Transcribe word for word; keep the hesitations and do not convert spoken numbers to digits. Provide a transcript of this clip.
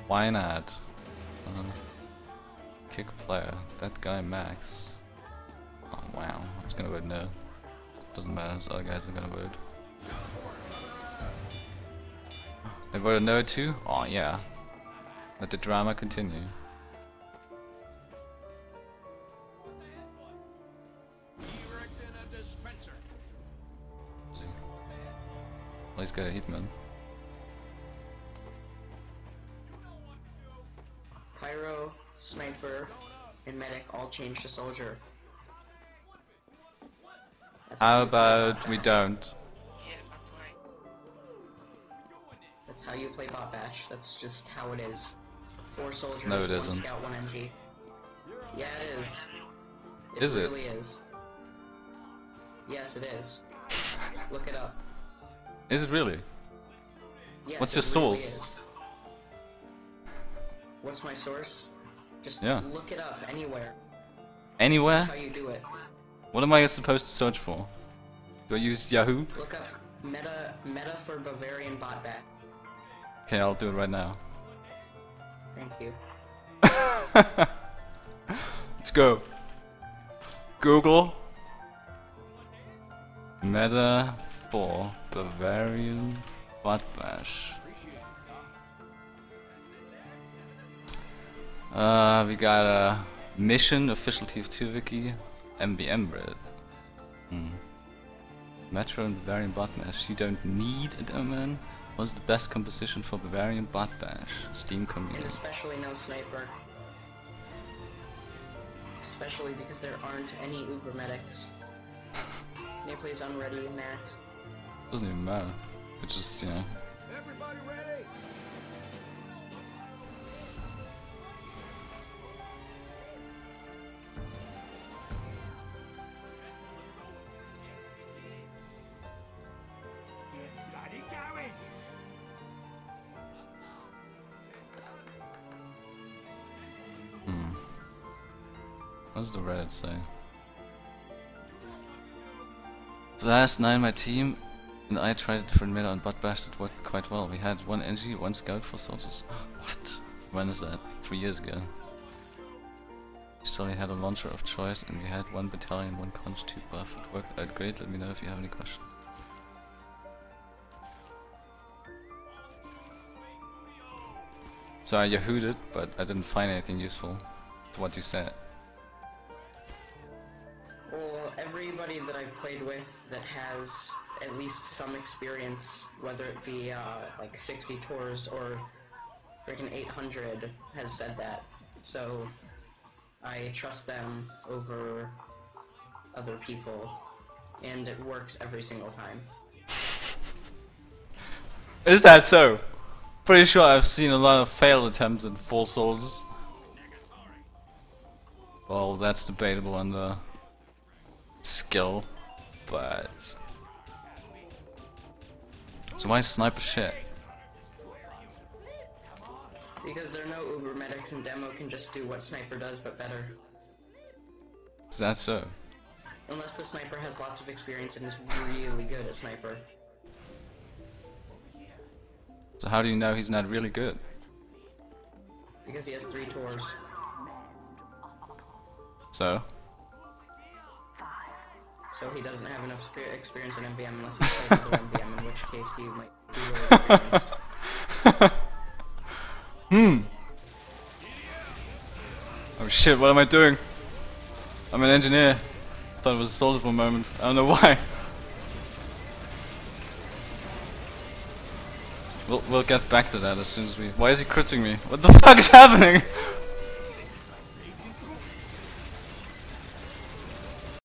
Why not? Uh, kick player. That guy Max. Oh wow, I'm just gonna vote no. Doesn't matter, those other guys are gonna vote. They voted no too? Oh yeah. Let the drama continue. See. Well, he's got a hitman. Pyro, sniper, and medic all change to soldier. That's How you play about Bot we Bash. don't? That's how you play Bot Bash. That's just how it is. Four soldiers, No, it one isn't. scout, one M G. Yeah, it is. It Is it? really is. Yes, it is. Look it up. Is it really? Yes, What's it your really source? is. What's my source? Just Yeah. look it up anywhere. Anywhere? That's how you do it. What am I supposed to search for? Do I use Yahoo? Look up meta meta for Bavarian Bot Bash. Okay, I'll do it right now. Thank you. Let's go. Google meta for Bavarian Bot Bash. Uh, we got a mission official T F two wiki, M B M Red. Hmm. Metro and Bavarian Bot Bash. You don't need a domain. What's the best composition for Bavarian Bot Bash? Steam And community. especially no sniper. Especially because there aren't any Uber medics. They plays unready max. Doesn't even matter. It's just, you know. Everybody ready? Get bloody going! Hmm. What does the Reddit say? So last night my team and I tried a different meta on Bot Bash that worked quite well. We had one N G, one scout for soldiers. What? When is that? Three years ago. We still had a launcher of choice and we had one battalion, one conch, two buff. It worked out great. Let me know if you have any questions. So I Yahoo'd it, but I didn't find anything useful to what you said. Well, everybody that I've played with that has at least some experience, whether it be uh, like sixty tours or freaking eight hundred, has said that. So I trust them over other people, and it works every single time. Is that so? Pretty sure I've seen a lot of failed attempts in four soldiers. Well, that's debatable on the skill, but... So why sniper shit? Because there are no Uber medics and demo can just do what sniper does, but better. Is that so? Unless the sniper has lots of experience and is really good at sniper. So how do you know he's not really good? Because he has three tours. So? So he doesn't have enough spe- experience in M B M unless he's played other M B M, in which case he might be really experienced. Hmm. Oh shit, what am I doing? I'm an engineer. I thought it was a soldier for a moment. I don't know why. We'll, we'll get back to that as soon as we... Why is he critting me? What the fuck is happening?